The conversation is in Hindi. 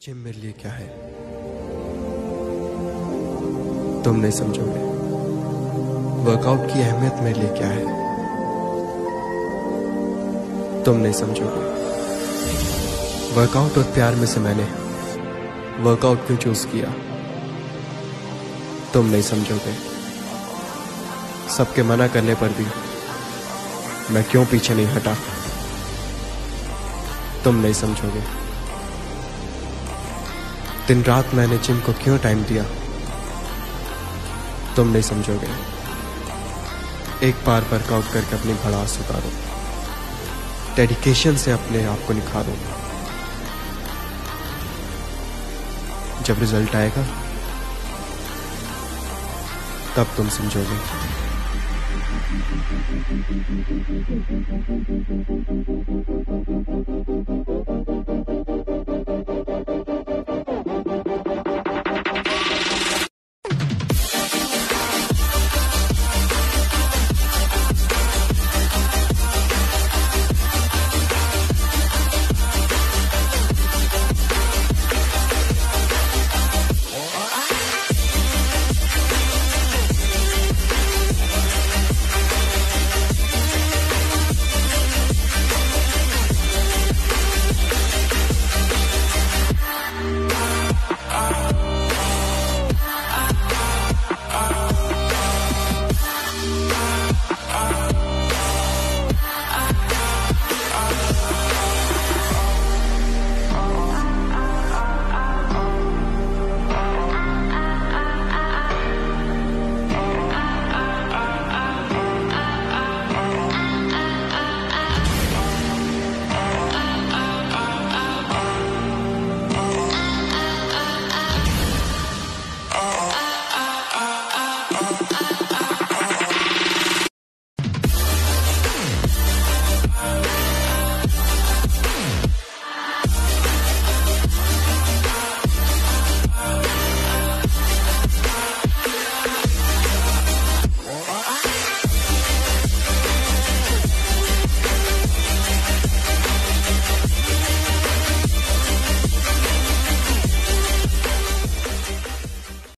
जिम मेरे लिए क्या है तुम नहीं समझोगे। वर्कआउट की अहमियत मेरे लिए क्या है तुम नहीं समझोगे। वर्कआउट और प्यार में से मैंने वर्कआउट क्यों चूज किया तुम नहीं समझोगे। सबके मना करने पर भी मैं क्यों पीछे नहीं हटा तुम नहीं समझोगे। दिन रात मैंने जिम को क्यों टाइम दिया तुम नहीं समझोगे। एक बार वर्कआउट करके अपनी भड़ास उतारो, डेडिकेशन से अपने आप को निखारो। जब रिजल्ट आएगा तब तुम समझोगे।